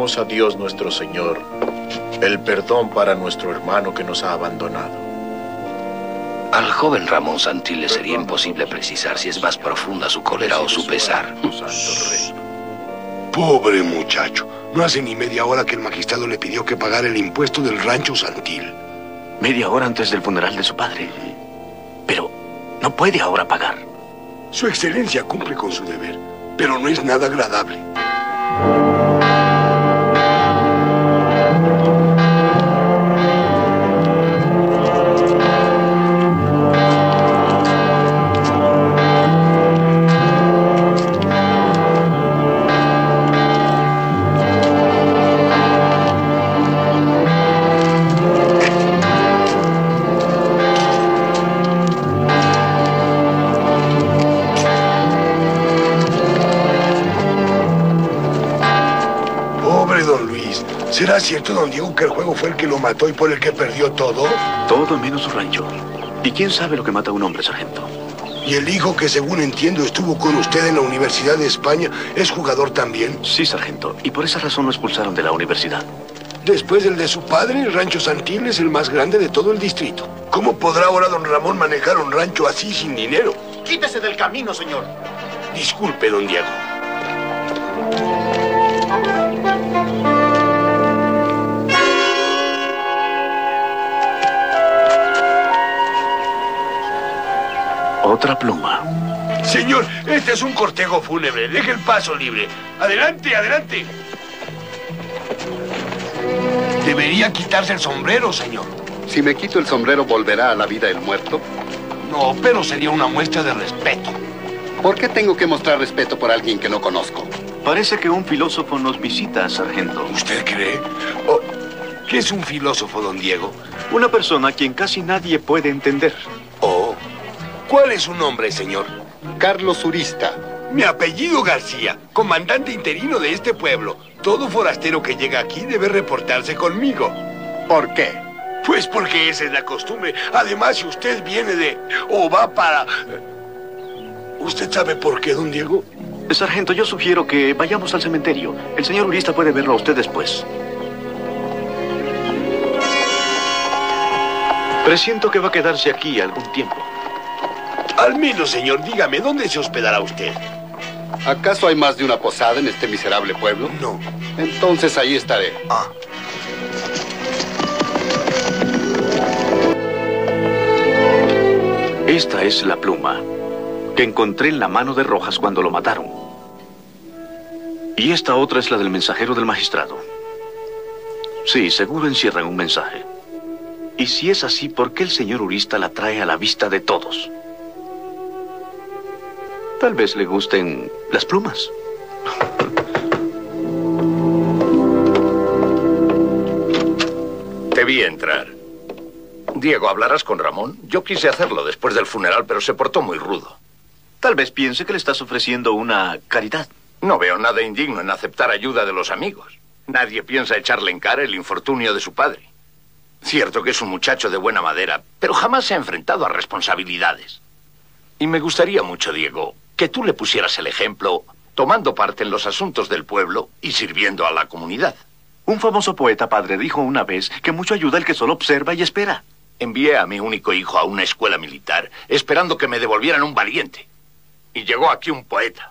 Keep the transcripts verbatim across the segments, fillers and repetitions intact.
Pidamos a Dios nuestro Señor el perdón para nuestro hermano que nos ha abandonado. Al joven Ramón Santil le sería imposible precisar si es más profunda su cólera o su pesar. Pobre muchacho. No hace ni media hora que el magistrado le pidió que pagara el impuesto del rancho Santil. Media hora antes del funeral de su padre. Pero no puede ahora pagar. Su excelencia cumple con su deber, pero no es nada agradable. ¿Será cierto, don Diego, que el juego fue el que lo mató y por el que perdió todo? Todo menos su rancho. ¿Y quién sabe lo que mata a un hombre, sargento? ¿Y el hijo que, según entiendo, estuvo con usted en la Universidad de España, es jugador también? Sí, sargento. Y por esa razón lo expulsaron de la universidad. Después del de su padre, el rancho Santil es el más grande de todo el distrito. ¿Cómo podrá ahora don Ramón manejar un rancho así sin dinero? ¡Quítese del camino, señor! Disculpe, don Diego. Otra pluma. Señor, este es un cortejo fúnebre. Deje el paso libre. Adelante, adelante. Debería quitarse el sombrero, señor. Si me quito el sombrero, ¿volverá a la vida el muerto? No, pero sería una muestra de respeto. ¿Por qué tengo que mostrar respeto por alguien que no conozco? Parece que un filósofo nos visita, sargento. ¿Usted cree? Oh, ¿qué es un filósofo, don Diego? Una persona a quien casi nadie puede entender. Oh. ¿Cuál es su nombre, señor? Carlos Urista. Mi apellido García, comandante interino de este pueblo. Todo forastero que llega aquí debe reportarse conmigo. ¿Por qué? Pues porque esa es la costumbre. Además, si usted viene de... o va para... ¿Usted sabe por qué, don Diego? Sargento, yo sugiero que vayamos al cementerio. El señor Urista puede verlo a usted después. Presiento que va a quedarse aquí algún tiempo. Al menos, señor, dígame, ¿dónde se hospedará usted? ¿Acaso hay más de una posada en este miserable pueblo? No. Entonces ahí estaré. Ah. Esta es la pluma que encontré en la mano de Rojas cuando lo mataron. Y esta otra es la del mensajero del magistrado. Sí, seguro encierran un mensaje. Y si es así, ¿por qué el señor Urista la trae a la vista de todos? Tal vez le gusten las plumas. Te vi entrar. Diego, ¿hablarás con Ramón? Yo quise hacerlo después del funeral, pero se portó muy rudo. Tal vez piense que le estás ofreciendo una caridad. No veo nada indigno en aceptar ayuda de los amigos. Nadie piensa echarle en cara el infortunio de su padre. Cierto que es un muchacho de buena madera, pero jamás se ha enfrentado a responsabilidades. Y me gustaría mucho, Diego, que tú le pusieras el ejemplo, tomando parte en los asuntos del pueblo y sirviendo a la comunidad. Un famoso poeta, padre, dijo una vez que mucho ayuda el que solo observa y espera. Envié a mi único hijo a una escuela militar, esperando que me devolvieran un valiente. Y llegó aquí un poeta.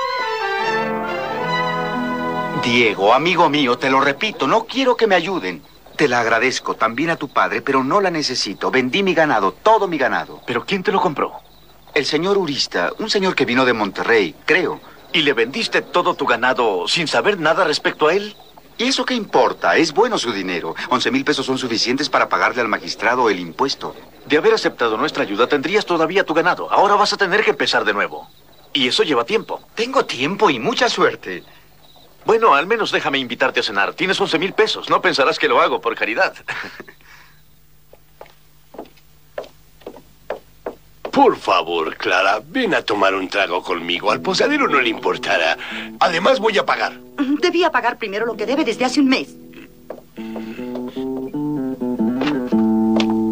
Diego, amigo mío, te lo repito, no quiero que me ayuden. Te la agradezco, también a tu padre, pero no la necesito. Vendí mi ganado, todo mi ganado. ¿Pero quién te lo compró? El señor Urista, un señor que vino de Monterrey, creo. ¿Y le vendiste todo tu ganado sin saber nada respecto a él? ¿Y eso qué importa? Es bueno su dinero. Once mil pesos son suficientes para pagarle al magistrado el impuesto. De haber aceptado nuestra ayuda, tendrías todavía tu ganado. Ahora vas a tener que empezar de nuevo. Y eso lleva tiempo. Tengo tiempo y mucha suerte. Bueno, al menos déjame invitarte a cenar. Tienes once mil pesos. No pensarás que lo hago por caridad. Por favor, Clara, ven a tomar un trago conmigo. Al posadero no le importará. Además, voy a pagar. Debía pagar primero lo que debe desde hace un mes.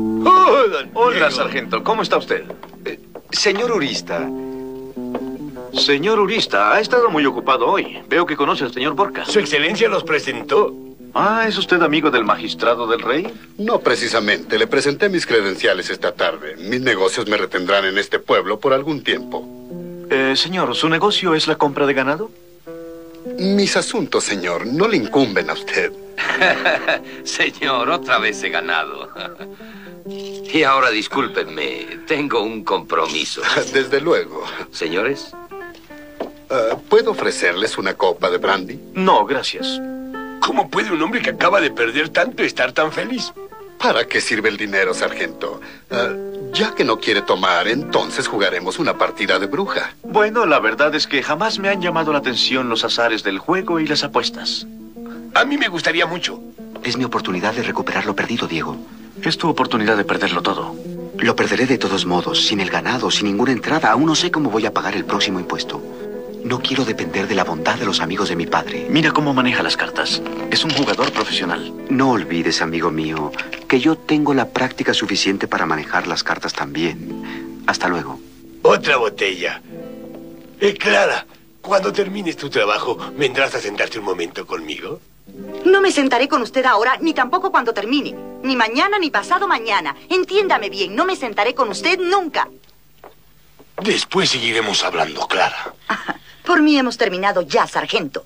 Oh, Hola, sargento. ¿Cómo está usted? Eh, señor Urista, Señor Urista, ha estado muy ocupado hoy. Veo que conoce al señor Borca. Su excelencia los presentó. Ah, ¿es usted amigo del magistrado del rey? No precisamente. Le presenté mis credenciales esta tarde. Mis negocios me retendrán en este pueblo por algún tiempo. Eh, señor, ¿su negocio es la compra de ganado? Mis asuntos, señor, no le incumben a usted. Señor, otra vez he ganado. Y ahora discúlpenme, tengo un compromiso. Desde luego. Señores. Uh, ¿Puedo ofrecerles una copa de brandy? No, gracias. ¿Cómo puede un hombre que acaba de perder tanto estar tan feliz? ¿Para qué sirve el dinero, sargento? Uh, ya que no quiere tomar, entonces jugaremos una partida de bruja. Bueno, la verdad es que jamás me han llamado la atención los azares del juego y las apuestas. A mí me gustaría mucho. Es mi oportunidad de recuperar lo perdido, Diego. Es tu oportunidad de perderlo todo. Lo perderé de todos modos, sin el ganado, sin ninguna entrada. Aún no sé cómo voy a pagar el próximo impuesto. No quiero depender de la bondad de los amigos de mi padre. Mira cómo maneja las cartas. Es un jugador profesional. No olvides, amigo mío, que yo tengo la práctica suficiente para manejar las cartas también. Hasta luego. Otra botella. Eh, Clara, cuando termines tu trabajo, ¿vendrás a sentarte un momento conmigo? No me sentaré con usted ahora, ni tampoco cuando termine. Ni mañana, ni pasado mañana. Entiéndame bien, no me sentaré con usted nunca. Después seguiremos hablando, Clara. Por mí hemos terminado ya, sargento.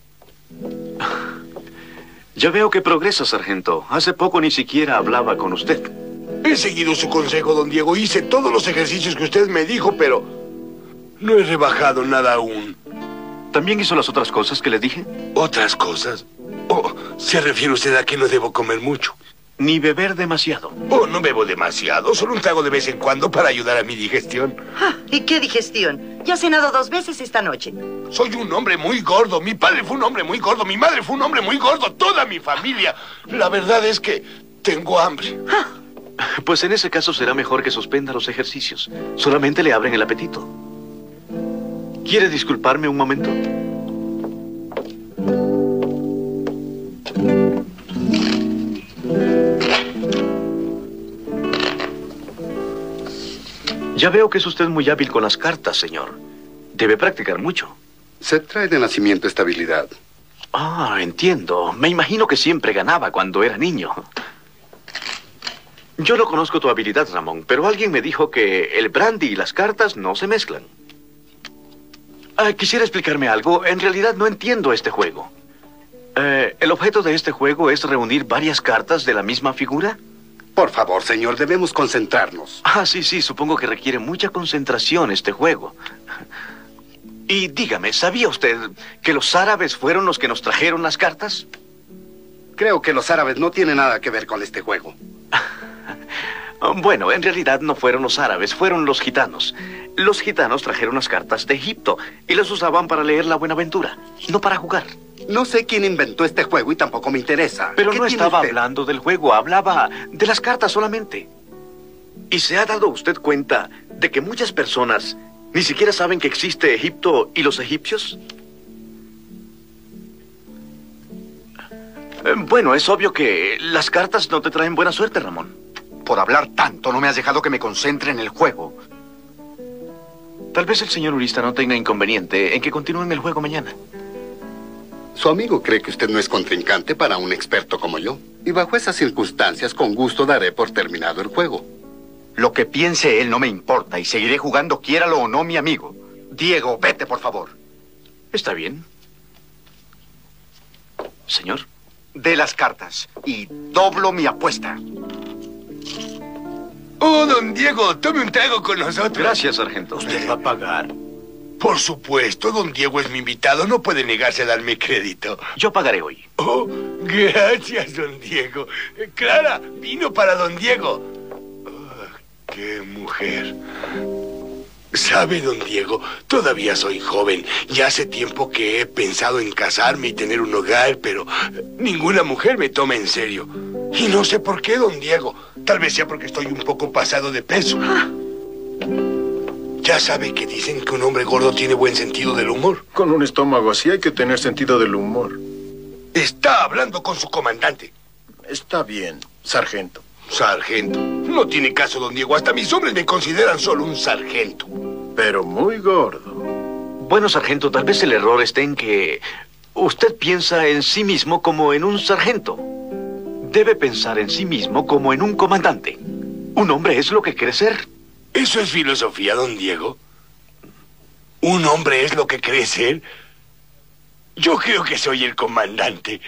Ya veo que progresa, sargento. Hace poco ni siquiera hablaba con usted. He seguido su consejo, don Diego. Hice todos los ejercicios que usted me dijo, pero no he rebajado nada aún. ¿También hizo las otras cosas que le dije? ¿Otras cosas? Oh, ¿se refiere usted a que no debo comer mucho? Ni beber demasiado. Oh, no bebo demasiado. Solo un trago de vez en cuando para ayudar a mi digestión. Ah, ¿y qué digestión? Ya he cenado dos veces esta noche. Soy un hombre muy gordo. Mi padre fue un hombre muy gordo. Mi madre fue un hombre muy gordo. Toda mi familia. La verdad es que tengo hambre. Ah. Pues en ese caso será mejor que suspenda los ejercicios. Solamente le abren el apetito. ¿Quiere disculparme un momento? Ya veo que es usted muy hábil con las cartas, señor. Debe practicar mucho. Se trae de nacimiento estabilidad. Ah, entiendo. Me imagino que siempre ganaba cuando era niño. Yo no conozco tu habilidad, Ramón, pero alguien me dijo que el brandy y las cartas no se mezclan. Ah, quisiera explicarme algo. En realidad no entiendo este juego. Eh, ¿El objeto de este juego es reunir varias cartas de la misma figura? Por favor, señor, debemos concentrarnos. Ah, sí, sí, supongo que requiere mucha concentración este juego. Y dígame, ¿sabía usted que los árabes fueron los que nos trajeron las cartas? Creo que los árabes no tienen nada que ver con este juego. Bueno, en realidad no fueron los árabes, fueron los gitanos. Los gitanos trajeron las cartas de Egipto y las usaban para leer la Buenaventura, no para jugar. No sé quién inventó este juego y tampoco me interesa. Pero ¿Qué no tiene estaba usted? hablando del juego, hablaba de las cartas solamente. ¿Y se ha dado usted cuenta de que muchas personas ni siquiera saben que existe Egipto y los egipcios? Eh, Bueno, es obvio que las cartas no te traen buena suerte, Ramón. Por hablar tanto, no me has dejado que me concentre en el juego. Tal vez el señor Urista no tenga inconveniente en que continúen el juego mañana. Su amigo cree que usted no es contrincante para un experto como yo. Y bajo esas circunstancias, con gusto daré por terminado el juego. Lo que piense él no me importa y seguiré jugando, quiéralo o no, mi amigo. Diego, vete, por favor. Está bien. Señor. De las cartas y doblo mi apuesta. Oh, don Diego, tome un trago con nosotros. Gracias, sargento. ¿Usted va a pagar? Por supuesto, don Diego es mi invitado. No puede negarse a darme crédito. Yo pagaré hoy. Oh, gracias, don Diego. Eh, Clara, vino para don Diego. Oh, qué mujer. ¿Sabe, don Diego? Todavía soy joven y hace tiempo que he pensado en casarme y tener un hogar, pero ninguna mujer me toma en serio. Y no sé por qué, don Diego. Tal vez sea porque estoy un poco pasado de peso. Ya sabe que dicen que un hombre gordo tiene buen sentido del humor. Con un estómago así hay que tener sentido del humor. Está hablando con su comandante. Está bien, sargento. Sargento. No tiene caso, don Diego. Hasta mis hombres me consideran solo un sargento. Pero muy gordo. Bueno, sargento, tal vez el error esté en que usted piensa en sí mismo como en un sargento. Debe pensar en sí mismo como en un comandante. Un hombre es lo que quiere ser. ¿Eso es filosofía, don Diego? ¿Un hombre es lo que cree ser? Yo creo que soy el comandante.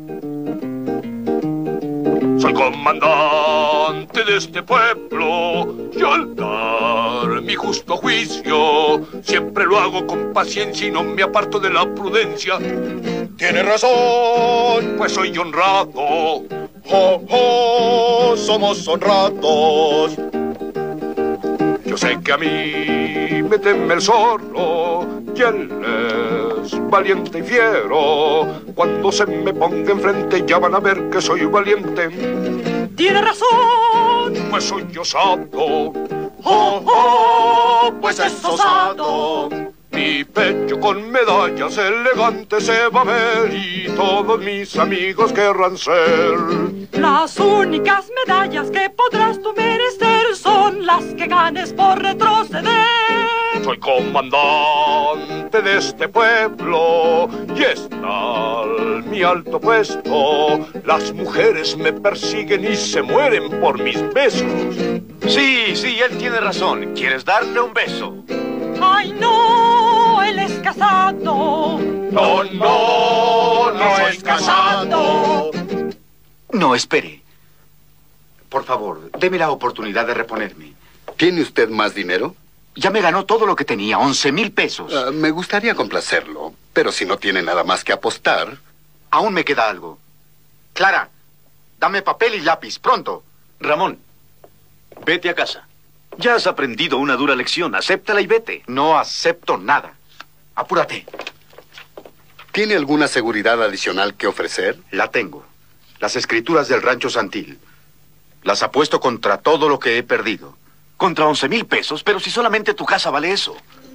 Soy comandante de este pueblo y al dar mi justo juicio siempre lo hago con paciencia y no me aparto de la prudencia. Tiene razón, Pues soy honrado. oh, oh, somos honrados. Yo sé que a mí me teme el zorro y él es valiente y fiero. Cuando se me ponga enfrente ya van a ver que soy valiente. Tiene razón. Pues soy osado. Oh, oh, pues es osado. Mi pecho con medallas elegantes se va a ver y todos mis amigos querrán ser. Las únicas medallas que podrás tú merecer son las que ganes por retroceder. Soy comandante de este pueblo y está mi alto puesto. Las mujeres me persiguen y se mueren por mis besos. Sí, sí, él tiene razón. ¿Quieres darle un beso? Ay, no, él es casado. No, no, no es casado. No, espere. Por favor, deme la oportunidad de reponerme. ¿Tiene usted más dinero? Ya me ganó todo lo que tenía, once mil pesos. Ah, me gustaría complacerlo, pero si no tiene nada más que apostar... Aún me queda algo. Clara, dame papel y lápiz, pronto. Ramón, vete a casa. Ya has aprendido una dura lección. Acéptala y vete. No acepto nada. Apúrate. ¿Tiene alguna seguridad adicional que ofrecer? La tengo. Las escrituras del rancho Santil. Las apuesto contra todo lo que he perdido. Contra once mil pesos, pero si solamente tu casa vale eso.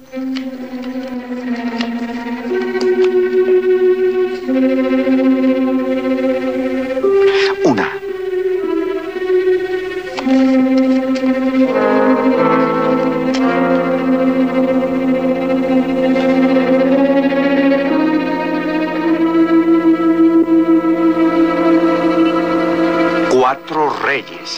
Una. Cuatro reyes.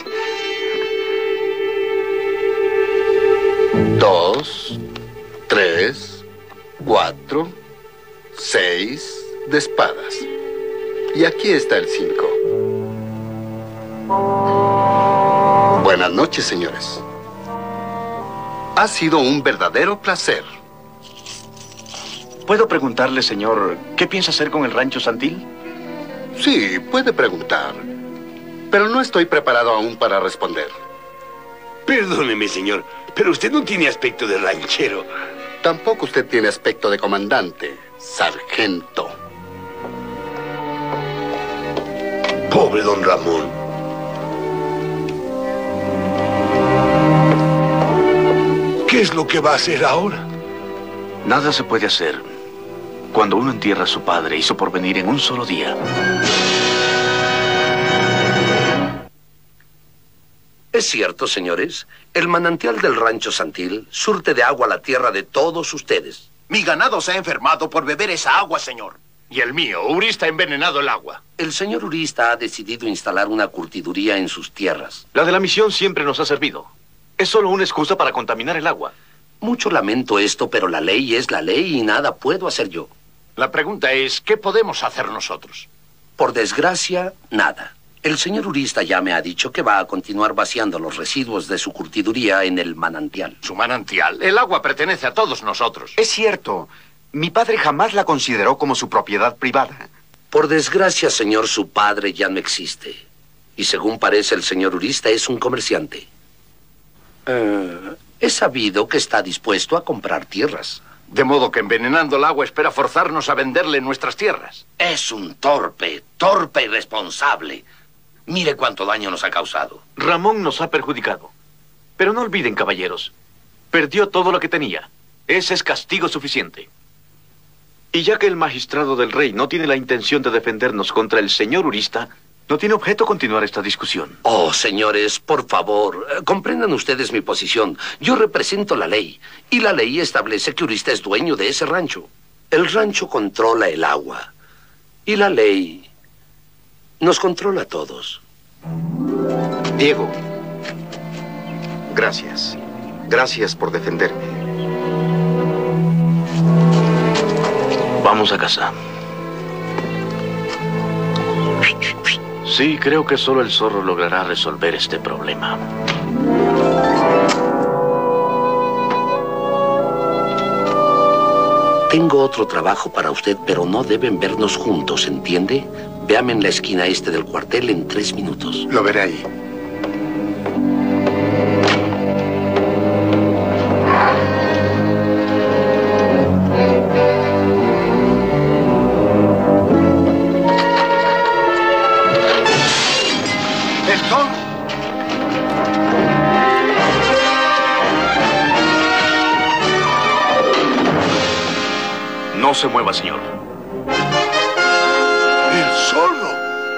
Dos, tres, cuatro, seis de espadas. Y aquí está el cinco. Buenas noches, señores. Ha sido un verdadero placer. ¿Puedo preguntarle, señor, qué piensa hacer con el rancho Santil? Sí, puede preguntar. Pero no estoy preparado aún para responder. Perdóneme, señor, pero usted no tiene aspecto de ranchero. Tampoco usted tiene aspecto de comandante, sargento. Pobre don Ramón. ¿Qué es lo que va a hacer ahora? Nada se puede hacer cuando uno entierra a su padre y su porvenir en un solo día. Es cierto, señores, el manantial del rancho Santil surte de agua la tierra de todos ustedes. Mi ganado se ha enfermado por beber esa agua, señor. Y el mío, Urista, ha envenenado el agua. El señor Urista ha decidido instalar una curtiduría en sus tierras. La de la misión siempre nos ha servido. Es solo una excusa para contaminar el agua. Mucho lamento esto, pero la ley es la ley y nada puedo hacer yo. La pregunta es, ¿qué podemos hacer nosotros? Por desgracia, nada. El señor Urista ya me ha dicho que va a continuar vaciando los residuos de su curtiduría en el manantial. Su manantial. El agua pertenece a todos nosotros. Es cierto. Mi padre jamás la consideró como su propiedad privada. Por desgracia, señor, su padre ya no existe. Y según parece, el señor Urista es un comerciante. Eh, he sabido que está dispuesto a comprar tierras. De modo que envenenando el agua espera forzarnos a venderle nuestras tierras. Es un torpe, torpe y irresponsable. Mire cuánto daño nos ha causado. Ramón nos ha perjudicado. Pero no olviden, caballeros, perdió todo lo que tenía. Ese es castigo suficiente. Y ya que el magistrado del rey no tiene la intención de defendernos contra el señor Urista, No tiene objeto continuar esta discusión. Oh, señores, por favor, eh, comprendan ustedes mi posición. Yo represento la ley, y la ley establece que Urista es dueño de ese rancho. El rancho controla el agua, y la ley nos controla a todos. Diego, gracias. Gracias por defenderme. Vamos a casa. Sí, creo que solo el zorro logrará resolver este problema. Tengo otro trabajo para usted, pero no deben vernos juntos, ¿entiende? Véame en la esquina este del cuartel en tres minutos. Lo veré ahí. No se mueva, señor. ¡El zorro!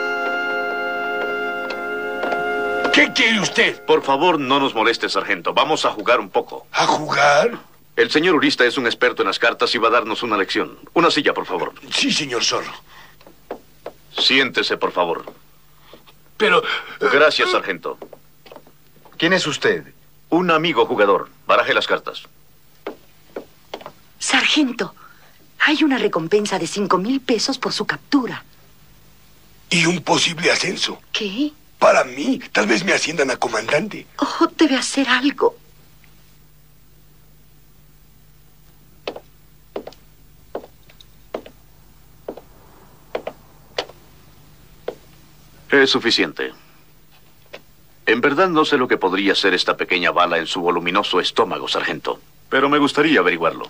¿Qué quiere usted? Por favor, no nos moleste, sargento. Vamos a jugar un poco. ¿A jugar? El señor Urista es un experto en las cartas y va a darnos una lección. Una silla, por favor. Sí, señor zorro. Siéntese, por favor. Pero... Gracias, sargento. ¿Quién es usted? Un amigo jugador. Baraje las cartas. Sargento, hay una recompensa de cinco mil pesos por su captura. Y un posible ascenso. ¿Qué? Para mí, tal vez me asciendan a comandante. Oh, debe hacer algo. Es suficiente. En verdad no sé lo que podría ser esta pequeña bala en su voluminoso estómago, sargento. Pero me gustaría averiguarlo.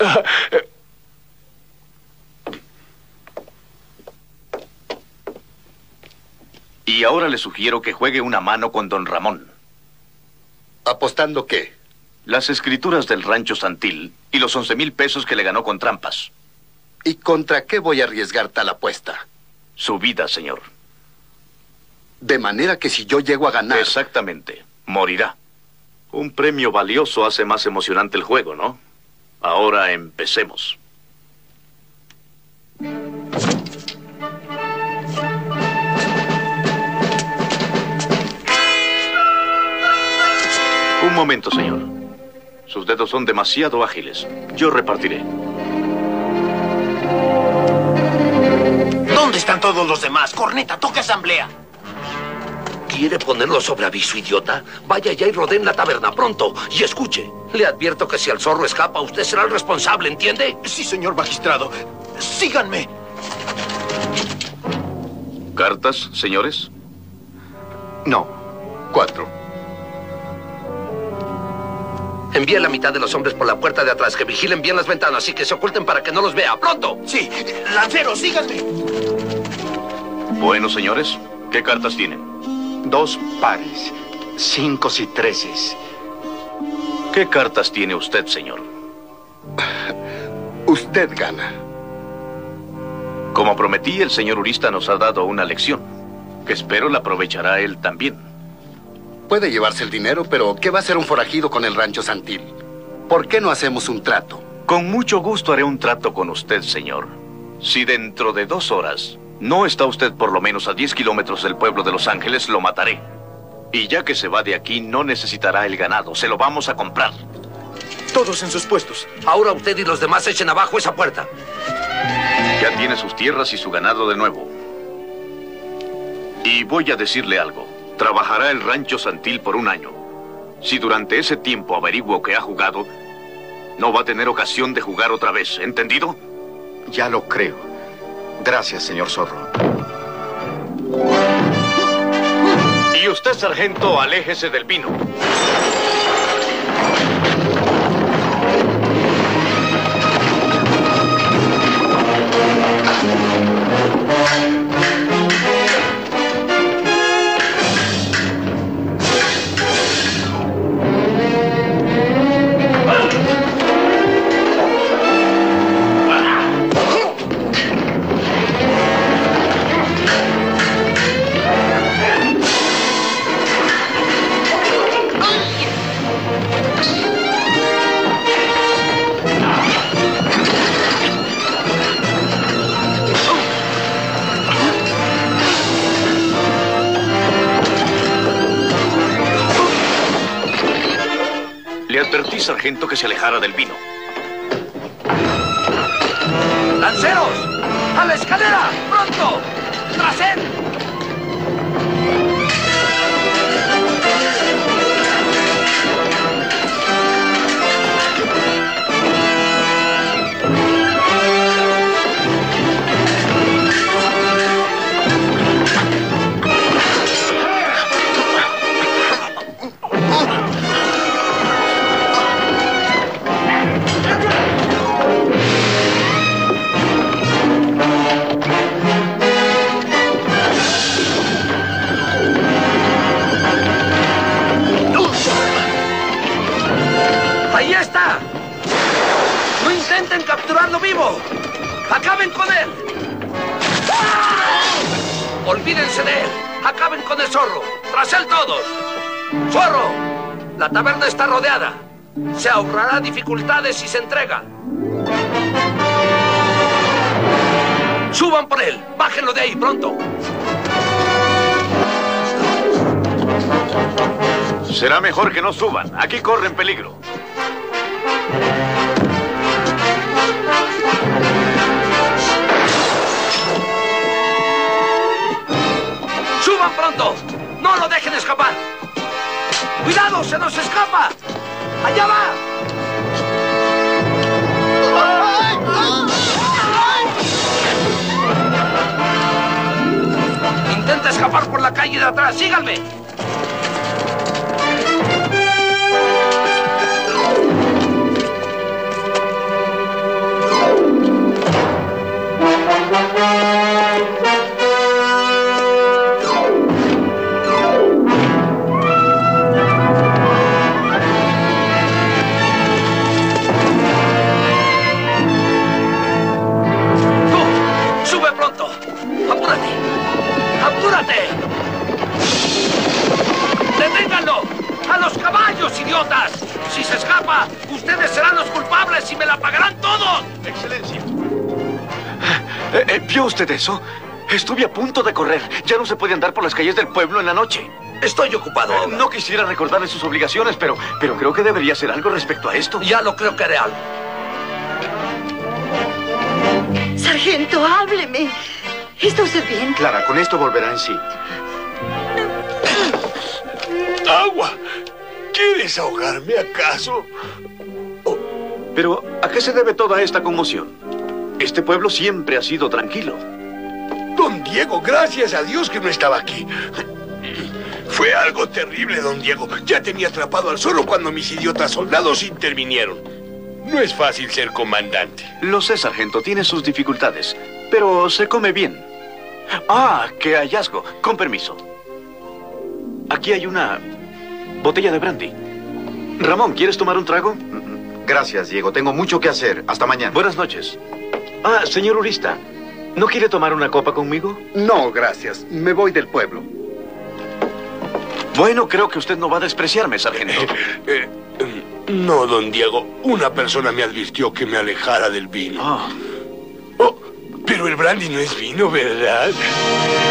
Y ahora le sugiero que juegue una mano con don Ramón. ¿Apostando qué? Las escrituras del rancho Santil y los once mil pesos que le ganó con trampas. ¿Y contra qué voy a arriesgar tal apuesta? Su vida, señor. De manera que si yo llego a ganar... Exactamente. Morirá. Un premio valioso hace más emocionante el juego, ¿no? Ahora empecemos. Un momento, señor. Sus dedos son demasiado ágiles. Yo repartiré. ¿Dónde están todos los demás? Corneta, toca asamblea. ¿Quiere ponerlo sobre aviso, idiota? Vaya ya y rodeen la taberna pronto. Y escuche, le advierto que si el zorro escapa, usted será el responsable, ¿entiende? Sí, señor magistrado. Síganme. ¿Cartas, señores? No. Cuatro. Envíe la mitad de los hombres por la puerta de atrás, que vigilen bien las ventanas y que se oculten para que no los vea. ¡Pronto! Sí, lancero, síganme. Bueno, señores, ¿qué cartas tienen? Dos pares. Cinco y treces. ¿Qué cartas tiene usted, señor? Usted gana. Como prometí, el señor Urista nos ha dado una lección, que espero la aprovechará él también. Puede llevarse el dinero, pero ¿qué va a hacer un forajido con el rancho Santil? ¿Por qué no hacemos un trato? Con mucho gusto haré un trato con usted, señor. Si dentro de dos horas no está usted por lo menos a diez kilómetros del pueblo de Los Ángeles, lo mataré. Y ya que se va de aquí, no necesitará el ganado. Se lo vamos a comprar. Todos en sus puestos. Ahora usted y los demás echen abajo esa puerta. Ya tiene sus tierras y su ganado de nuevo. Y voy a decirle algo. Trabajará el rancho Santil por un año. Si durante ese tiempo averiguo que ha jugado, no va a tener ocasión de jugar otra vez. ¿Entendido? Ya lo creo. Gracias, señor Zorro. Y usted, sargento, aléjese del vino. Le advertí, sargento, que se alejara del vino. ¡Lanceros! ¡A la escalera! ¡Pronto! ¡Tras él! ¡Ahí está! ¡No intenten capturarlo vivo! ¡Acaben con él! ¡Ah! ¡Olvídense de él! ¡Acaben con el zorro! ¡Tras él todos! ¡Zorro! La taberna está rodeada. Se ahorrará dificultades si se entrega. ¡Suban por él! ¡Bájenlo de ahí, pronto! Será mejor que no suban. Aquí corren peligro. ¡Suban pronto! ¡No lo dejen escapar! ¡Cuidado! ¡Se nos escapa! ¡Allá va! Intenta escapar por la calle de atrás. ¡Síganme! ¡Deténganlo! ¡A los caballos, idiotas! Si se escapa, ustedes serán los culpables y me la pagarán todos. Excelencia. Eh, eh, ¿Vio usted eso? Estuve a punto de correr. Ya no se puede andar por las calles del pueblo en la noche. Estoy ocupado. Eh, no quisiera recordarle sus obligaciones, pero, pero creo que debería hacer algo respecto a esto. Ya lo creo que haré algo. Sargento, hábleme. ¿Está usted bien? Clara, con esto volverá en sí. ¡Agua! ¿Quieres ahogarme acaso? Oh, pero, ¿a qué se debe toda esta conmoción? Este pueblo siempre ha sido tranquilo. Don Diego, gracias a Dios que no estaba aquí. Fue algo terrible, don Diego. Ya tenía atrapado al zorro cuando mis idiotas soldados intervinieron. No es fácil ser comandante. Lo sé, sargento, tiene sus dificultades, pero se come bien. Ah, qué hallazgo. Con permiso. Aquí hay una botella de brandy. Ramón, ¿quieres tomar un trago? Gracias, Diego. Tengo mucho que hacer. Hasta mañana. Buenas noches. Ah, señor Urista, ¿no quiere tomar una copa conmigo? No, gracias. Me voy del pueblo. Bueno, creo que usted no va a despreciarme, sargento. Eh, eh, no, don Diego. Una persona me advirtió que me alejara del vino. Oh. Oh, pero el brandy no es vino, ¿verdad?